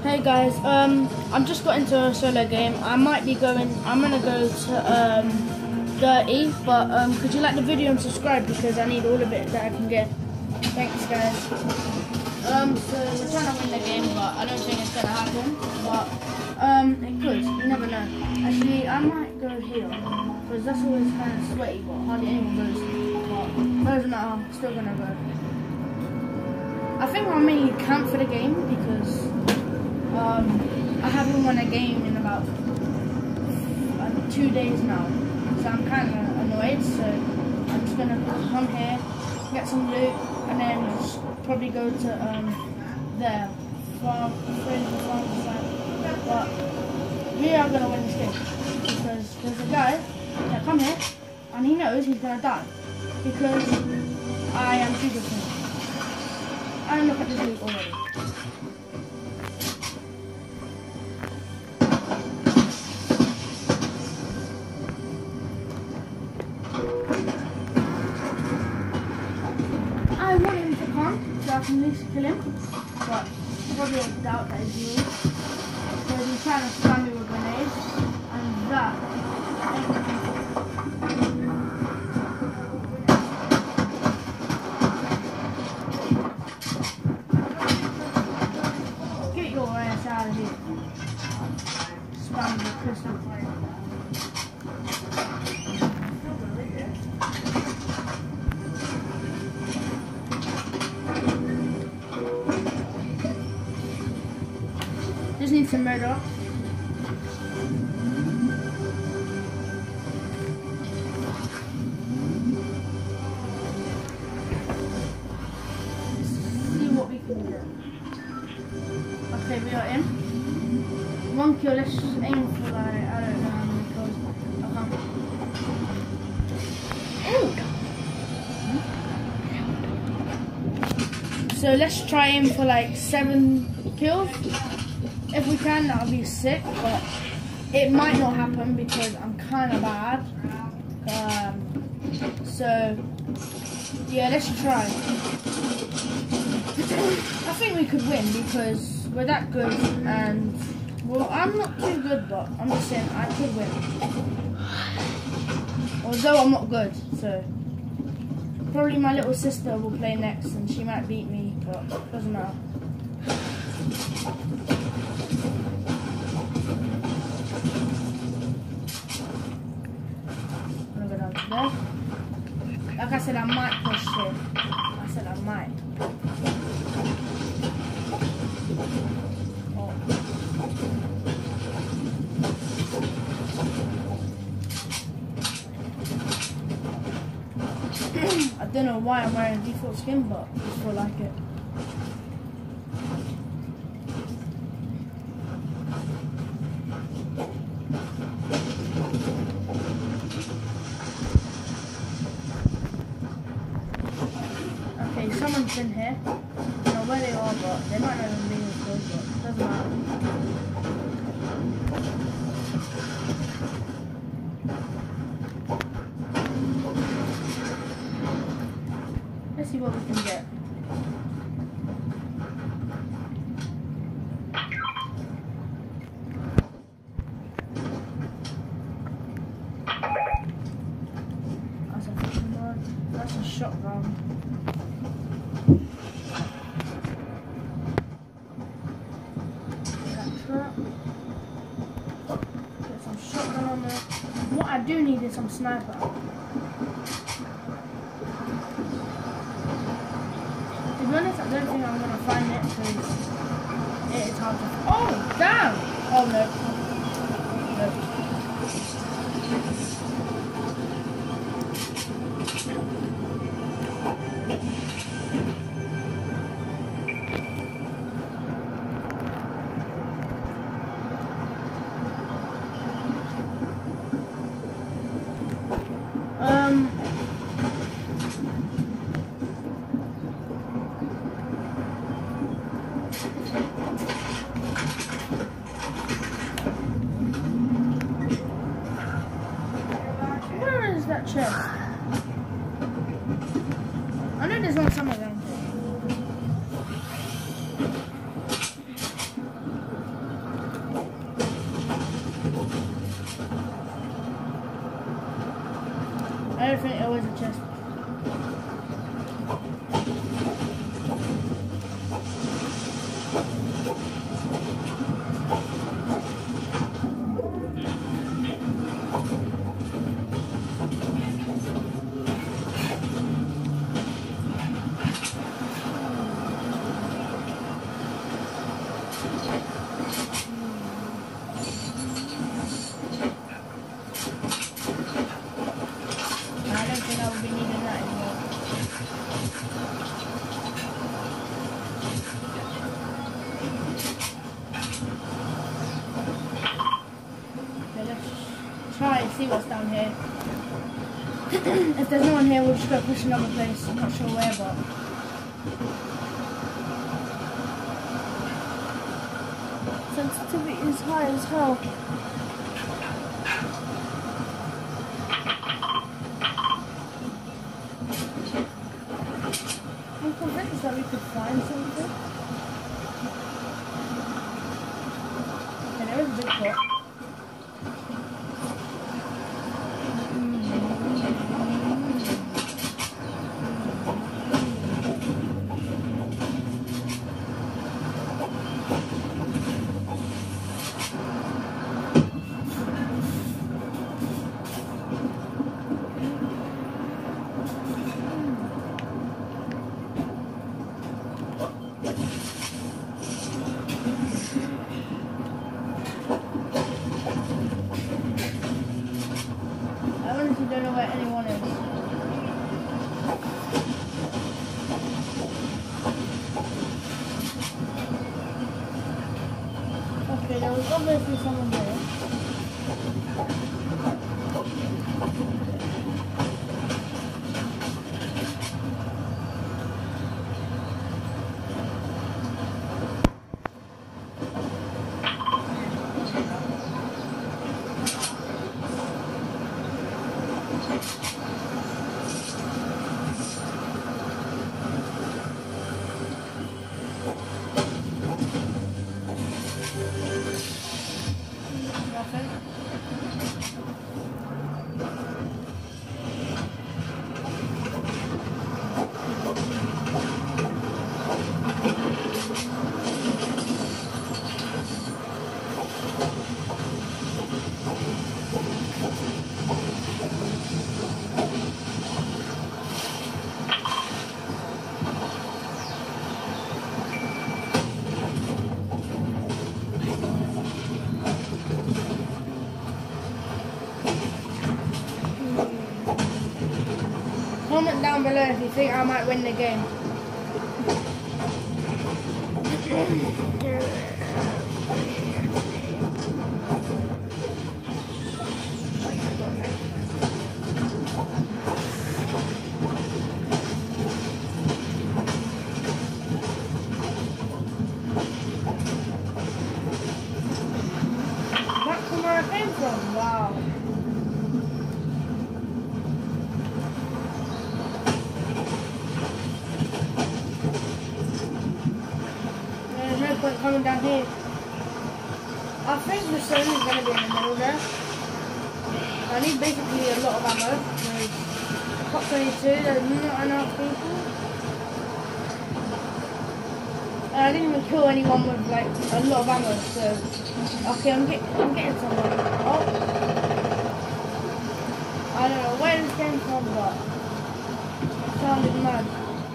Hey guys, I'm just got into a solo game. I'm gonna go to Dirty, but could you like the video and subscribe because I need all of it that I can get. Thanks guys. So we're trying to win the game, but I don't think it's gonna happen. But it could, you never know. Actually, I might go here because that's always kind of sweaty, but hardly anyone goes. But doesn't matter, I'm still gonna go. I think I'll mainly camp for the game because I haven't won a game in about 2 days now, so I'm kind of annoyed. So I'm just gonna come here, get some loot, and then just probably go to there, farm side. But we are gonna win this game because there's a guy that come here and he knows he's gonna die because I am too good for him. And look at this loot already. I want him to come so I can at least kill him, but probably I doubt that is me. So he's trying to spam me with grenades, and that. Get your ass out of here. Spam with crystal fire. Just need some murder. See what we can do. Okay, we are in. 1 kill, let's just aim for like, I don't know how many kills. Okay. So let's try aim for like 7 kills. If we can, that'll be sick, but it might not happen because I'm kind of bad. So yeah, let's try. I think we could win because we're that good, and well, I'm not too good, but I'm just saying I could win. Although I'm not good, so probably my little sister will play next, and she might beat me, but it doesn't matter. Like I said, I might push it. I said I might. Oh. I don't know why I'm wearing a default skin, but I just feel like it. Someone's in here. I don't know where they are, but they might not even be in the field, but it doesn't matter. Let's see what we can get. That's a shotgun. Get some shotgun on there. What I do need is some sniper. To be honest, I don't think I'm gonna find it because it is hard to. Oh damn! Oh no. No. don't think it was a chest. Try and see what's down here. If there's no one here, we'll just go push another place. I'm not sure where, but sensitivity is high as hell. I'm convinced that we could find something. Okay, there is a big pot. Don't know where anyone is. Okay, there was obviously someone there. Comment down below if you think I might win the game. Back from where I came from, wow. Coming down here. I think the sun is going to be in the middle there. I need basically a lot of ammo. Top 22, there's not enough people. And I didn't even kill anyone with like a lot of ammo, so okay, I'm getting someone. Oh, I don't know where this came from, but it sounded mad.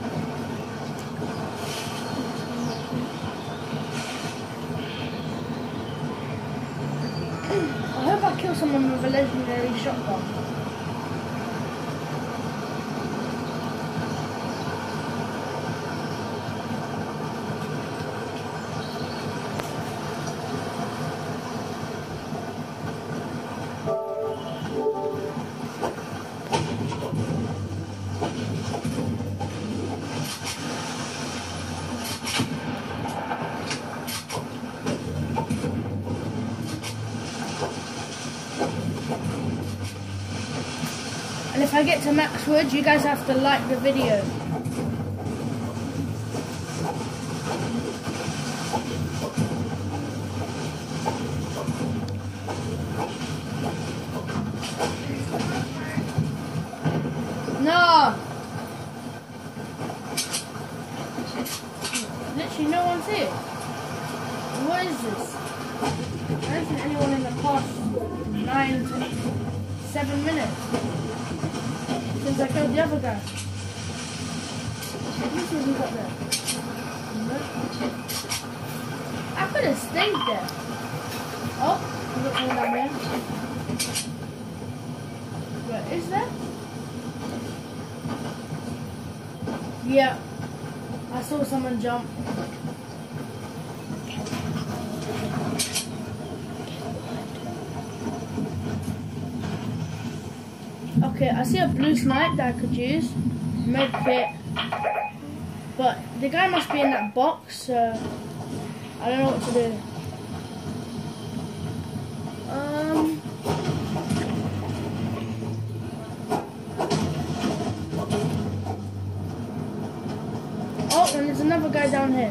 I hope I kill someone with a legendary shotgun. And if I get to max wood, you guys have to like the video. What is this? I haven't seen anyone in the past 9 to 7 minutes since I killed the other guy. Let me see who's up there. I could have stayed there. Oh, there's got someone down there. Where is that? Yeah, I saw someone jump. Okay, I see a blue snipe that I could use. Med kit. But the guy must be in that box, so I don't know what to do. Oh, and there's another guy down here.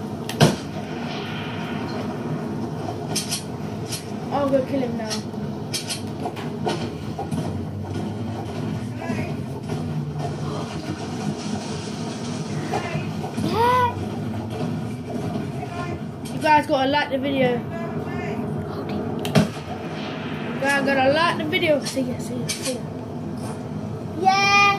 I'll go kill him now. You guys gotta like the video. You guys gotta like the video. See ya, see ya, see ya. Yeah!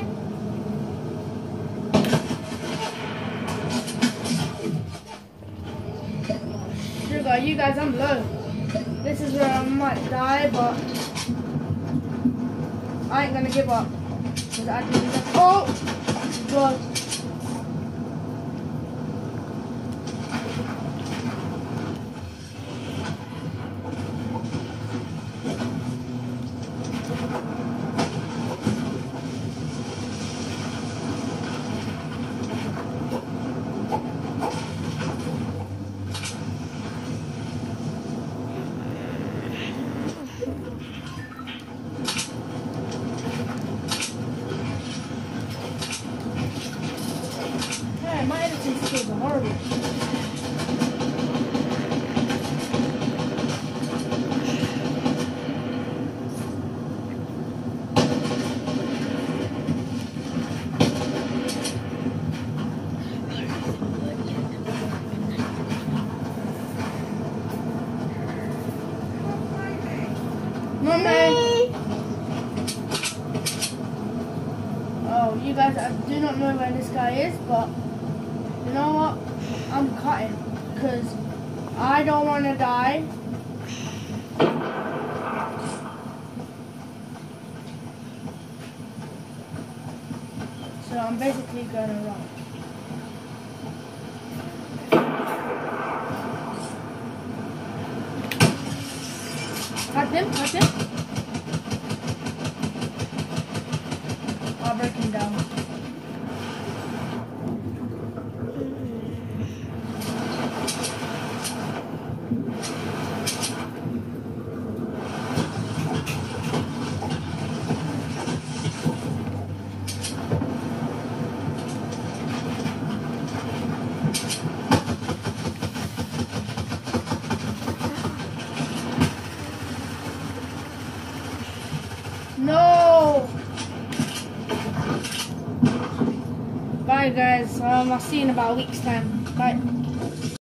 Sugar, you guys, I'm low. This is where I might die, but I ain't gonna give up. Cause I did that. Oh! God. My editing skills are horrible. Mommy! Oh, you guys, I do not know where this guy is, but you know what? I'm cutting because I don't want to die. So I'm basically going to run. Cut him, cut him. I'll break him down. No! Bye guys, I'll see you in about a week's time. Bye.